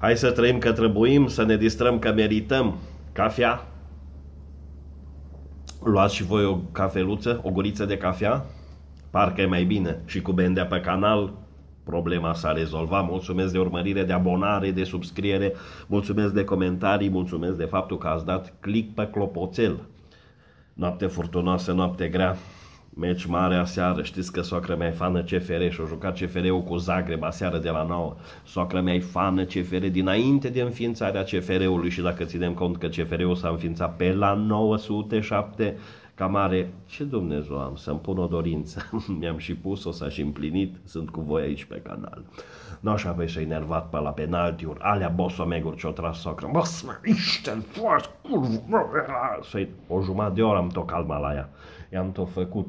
Hai să trăim că trebuim, să ne distrăm că merităm. Cafea? Luați și voi o cafeluță, o guriță de cafea? Parcă e mai bine. Și cu bendea pe canal, problema s-a rezolvat. Mulțumesc de urmărire, de abonare, de subscriere, mulțumesc de comentarii, mulțumesc de faptul că ați dat click pe clopoțel. Noapte furtunoasă, noapte grea, meci mare aseară. Știți că soacră mea e fană CFR și-a jucat CFR-ul cu Zagreb aseară de la 9. Soacră mea e fană CFR dinainte de înființarea CFR-ului și dacă ținem cont că CFR-ul s-a înființat pe la 907, ca mare, ce Dumnezeu am, să-mi pun o dorință. Mi-am și pus-o, s-a și împlinit, sunt cu voi aici pe canal. Nu așa apoi s-a enervat pe la penaltiuri, alea bosomeguri ce-o tras soacră. Bă, Isten, foarte curvă, o jumătate de oră am tot calma la ea. I-am tot făcut.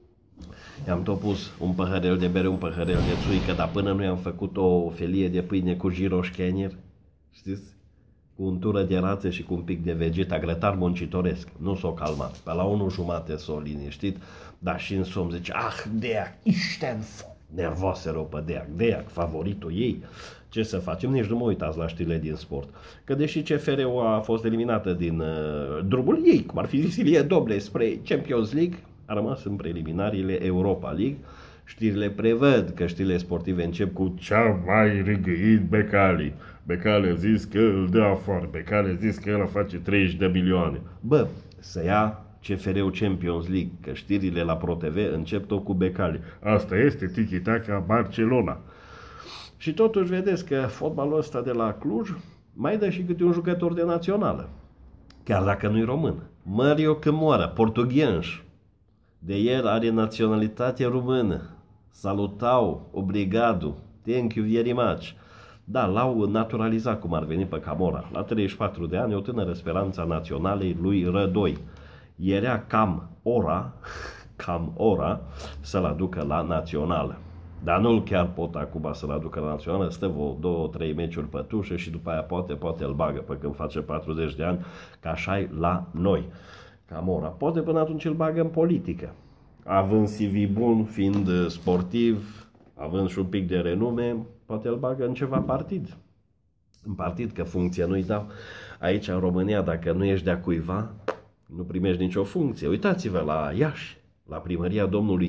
I-am tot pus un păhărel de bere, un păhărel de țuică, dar până nu i-am făcut o felie de pâine cu giroșchenier, știți? Cu untură de rață și cu un pic de vegeta, grătar muncitoresc. Nu s-o calmat. Pe la 1:30 s-o liniștit, dar și în somn zice, Deac, Isten, nervoasă rău pe Deac, favoritul ei. Ce să facem? Nici nu mă uitați la știrile din sport. Că deși CFR-ul a fost eliminată din drumul ei, cum ar fi zis Ilie Doble, spre Champions League, a rămas în preliminariile Europa League. Știrile prevăd că știrile sportive încep cu cea mai rigăit Becali. Becali a zis că îl dă afară, Becali a zis că el face 30 de milioane. Bă, să ia CFR-ul Champions League, că știrile la ProTV încep tot cu Becali. Asta este tiki-taka Barcelona. Și totuși vedeți că fotbalul ăsta de la Cluj mai dă și câte un jucător de națională. Chiar dacă nu-i român. Mario Cămoara, portughenș. De el are naționalitate română. Salutau, obrigado, thank you very much. Da, l-au naturalizat cum ar veni pe Camora. La 34 de ani, o tânără speranța naționalei lui Rădoi. Era cam ora să-l aducă la națională. Dar nu-l chiar pot acum să-l aducă la națională, stă vreo 2-3 meciuri pe tușă și după aia poate îl bagă, pe când face 40 de ani, că așa-i la noi. Camora. Poate până atunci îl bagă în politică. Având CV bun, fiind sportiv, având și un pic de renume, poate îl bagă în ceva partid. În partid, că funcția nu-i dau. Aici, în România, dacă nu ești de-a cuiva, nu primești nicio funcție. Uitați-vă la Iași, la primăria domnului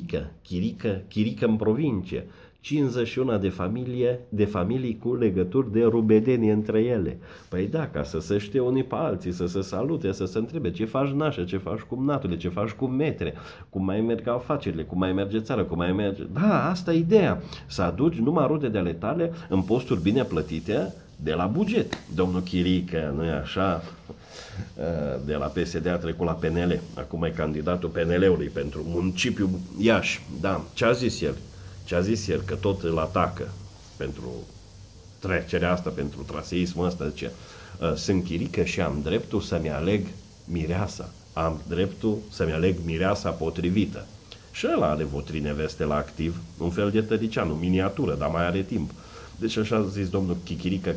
Chirică în provincie. 51 de familii cu legături de rubedenie între ele. Păi da, ca să se știe unii pe alții, să se salute, să se întrebe ce faci nașă, ce faci cu natule, ce faci cu metre, cum mai merg afacerile, cum mai merge țara, cum mai merge... Da, asta e ideea. Să aduci numai rude de ale tale în posturi bine plătite de la buget. Domnul Chirică, nu-i așa? De la PSD a trecut la PNL. Acum e candidatul PNL-ului pentru municipiul Iași. Da, ce a zis el? Ce a zis el, că tot îl atacă pentru trecerea asta, pentru traseismul ăsta, zice, sunt Chirică și am dreptul să-mi aleg mireasa. Am dreptul să-mi aleg mireasa potrivită. Și ăla are votri neveste la activ, un fel de Tăricianu, miniatură, dar mai are timp. Deci așa a zis domnul Chichirică,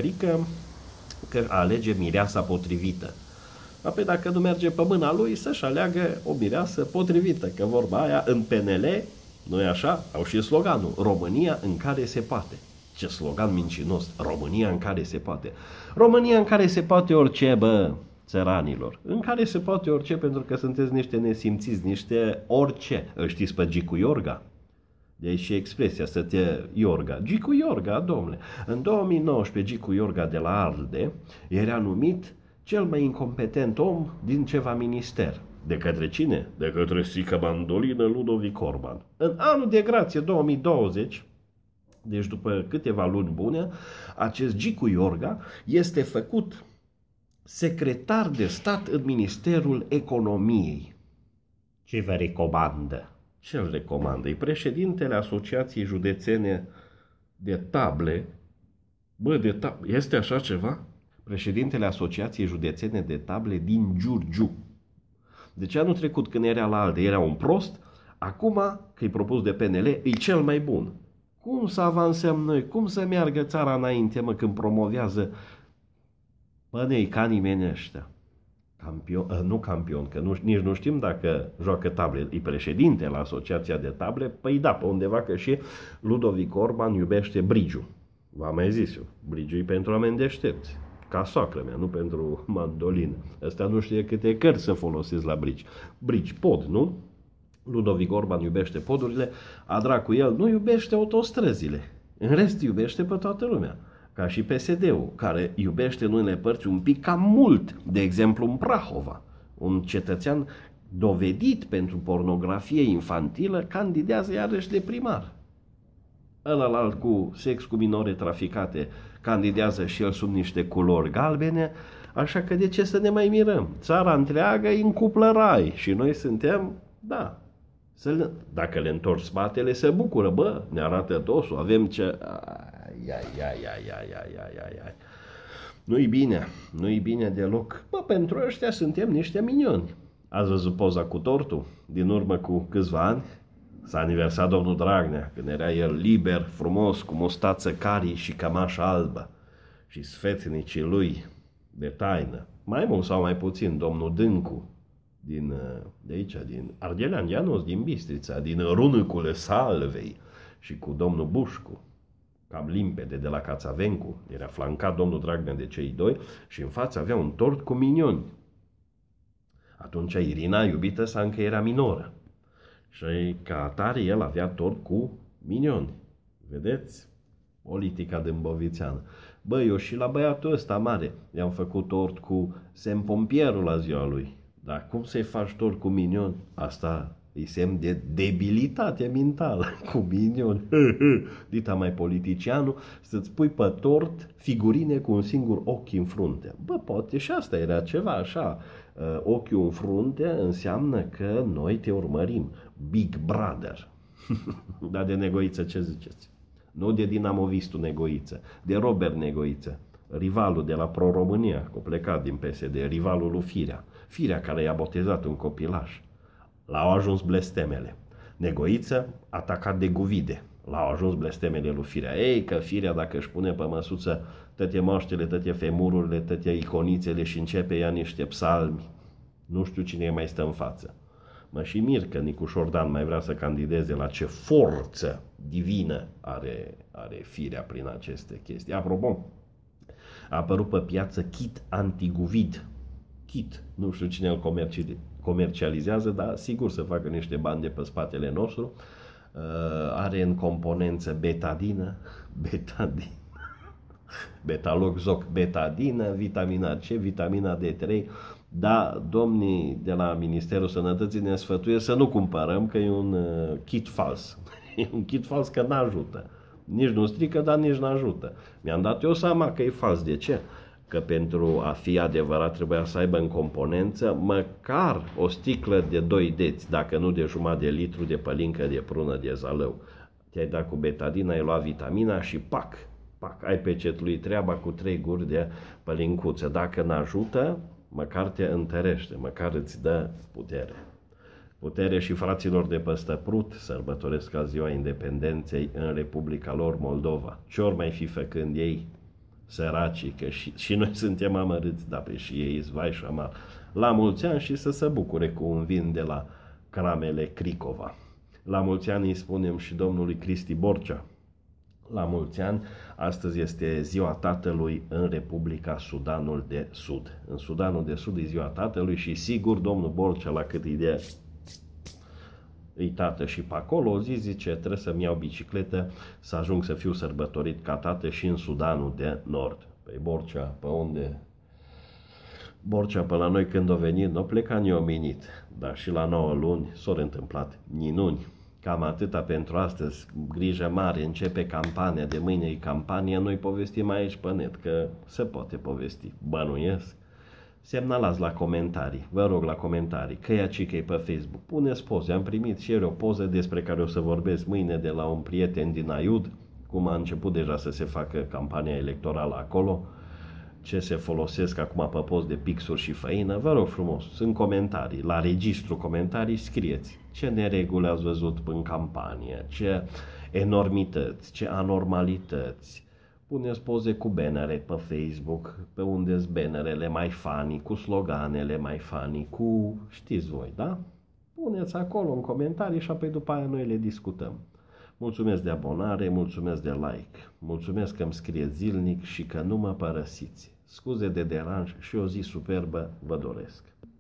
că alege mireasa potrivită. Apoi dacă nu merge pe mâna lui, să-și aleagă o mireasă potrivită, că vorba aia în PNL, nu-i așa? Au și sloganul, România în care se poate. Ce slogan mincinos, România în care se poate. România în care se poate orice, bă, țăranilor. În care se poate orice, pentru că sunteți niște nesimțiți, niște orice. Îl știți pe Gicu Iorga? De aici și expresia, să te Iorga. Gicu Iorga, domnule. În 2019, Gicu Iorga de la Arde era numit cel mai incompetent om din ceva minister. De către cine? De către Sica Mandolină Ludovic Orban. În anul de grație 2020, deci după câteva luni bune, acest Gicu Iorga este făcut secretar de stat în Ministerul Economiei. Ce vă recomandă? Ce îl recomandă? E președintele Asociației Județene de Table. Bă, este așa ceva? Președintele Asociației Județene de Table din Giurgiu. Deci anul trecut, când era la ALDE, era un prost, acum, că e propus de PNL, e cel mai bun. Cum să avansăm noi? Cum să meargă țara înainte, mă, când promovează? Bă, ne-i ca nimeni ăștia. Nu campion, că nici nu știm dacă joacă table. E președinte la Asociația de Table. Păi da, pe undeva că și Ludovic Orban iubește Brigiu. V-am mai zis eu, brigiu pentru oameni deștepți. Ca soacră mea, nu pentru mandolină. Ăsta nu știe câte cărți să folosesc la brici. Brici, pod, nu? Ludovic Orban iubește podurile, a dracu el nu iubește autostrăzile. În rest iubește pe toată lumea. Ca și PSD-ul, care iubește în unele părți un pic cam mult. De exemplu, în Prahova, un cetățean dovedit pentru pornografie infantilă candidează iarăși de primar. Ălălalt cu sex cu minore traficate candidează și el sub niște culori galbene, așa că de ce să ne mai mirăm? Țara întreagă e în cuplă rai și noi suntem, da, dacă le întorci spatele, se bucură, bă, ne arată tosul, avem ce... Ai. Nu-i bine, nu-i bine deloc. Bă, pentru ăștia suntem niște minioni. Ați văzut poza cu tortul? Din urmă cu câțiva ani s-a aniversat domnul Dragnea, când era el liber, frumos, cu mustață cari și cămașă albă. Și sfetnicii lui de taină, mai mult sau mai puțin, domnul Dâncu, de aici, din Arghelean, din Bistrița, din Runâcule Salvei, și cu domnul Bușcu, cam limpede, de la Cațavencu. Era flancat domnul Dragnea de cei doi și în față avea un tort cu minioni. Atunci Irina, iubită sa, încă era minoră. Și ca atare el avea tort cu minioni. Vedeți? Politica dâmbovițeană. Bă, eu și la băiatul ăsta mare i-am făcut tort cu sempompierul la ziua lui. Dar cum să-i faci tort cu minioni? Asta e semn de debilitate mentală, cu minioni. Dita mai politicianul, să-ți pui pe tort figurine cu un singur ochi în frunte. Bă, poate și asta era ceva așa. Ochiul în frunte înseamnă că noi te urmărim. Big Brother. Dar de Negoiță ce ziceți? Nu de dinamovistul Negoiță, de Robert Negoiță, rivalul de la Pro-România, cu plecat din PSD, rivalul lui Firea. Firea care i-a botezat un copilaș. L-au ajuns blestemele. Negoiță atacat de Guvide. L-au ajuns blestemele lui Firea. Ei, că Firea, dacă își pune pe măsuță tăte moaștele, tăte femururile, tăte iconițele și începe ea niște psalmi, nu știu cine mai stă în față. Mă și mir că Nicu Șordan mai vrea să candideze, la ce forță divină are Firea prin aceste chestii. Apropo, a apărut pe piață kit anti-Guvid. Kit, nu știu cine îl comercializează, dar sigur să facă niște bani de pe spatele nostru. Are în componență betadină, Betaloxoc, betadină, vitamina C, vitamina D3. Da, domnii de la Ministerul Sănătății ne sfătuiesc să nu cumpărăm, că e un kit fals. E un kit fals că n-ajută. Nici nu strică, dar nici n-ajută. Mi-am dat eu seama că e fals. De ce? Că pentru a fi adevărat trebuia să aibă în componență măcar o sticlă de 2 deți, dacă nu de jumătate de litru de pălincă de prună de zalău. Te-ai dat cu betadina, ai luat vitamina și pac, ai pecetlui treaba cu 3 guri de pălincuță. Dacă n-ajută, măcar te întărește, măcar îți dă putere. Putere și fraților de pe Stăprut sărbătoresc ca ziua independenței în Republica lor Moldova. Ce-or mai fi făcând ei, săracii, că și noi suntem amărâți, dar pe și ei vai și amar. La mulți ani și să se bucure cu un vin de la Cramele Cricova. La mulți ani îi spunem și domnului Cristi Borcea. La mulți ani, astăzi este ziua tatălui în Republica Sudanul de Sud. În Sudanul de Sud e ziua tatălui și sigur domnul Borcea, la cât idee îi tată și pe acolo, o zi zice, trebuie să-mi iau bicicletă să ajung să fiu sărbătorit ca tată și în Sudanul de Nord. Păi Borcea, pe unde? Borcea pe la noi când a venit, n-a plecat neomenit, dar și la 9 luni s-au întâmplat ninuni. Cam atâta pentru astăzi, grijă mare, începe campania, de mâine e campania, noi povestim aici pe net, că se poate povesti, bănuiesc. Semnalați la comentarii, vă rog la comentarii, că e pe Facebook, puneți poze, am primit și eu o poză despre care o să vorbesc mâine de la un prieten din Aiud, cum a început deja să se facă campania electorală acolo, ce se folosesc acum pe post de pixuri și făină, vă rog frumos, sunt comentarii, la registru comentarii scrieți ce nereguli ați văzut în campanie, ce enormități, ce anormalități. Puneți poze cu bannere pe Facebook, pe unde sunt bannerele mai funny, cu sloganele mai funny, cu știți voi, da? Puneți acolo în comentarii și apoi după aia noi le discutăm. Mulțumesc de abonare, mulțumesc de like, mulțumesc că îmi scrie zilnic și că nu mă părăsiți. Scuze de deranj și o zi superbă vă doresc.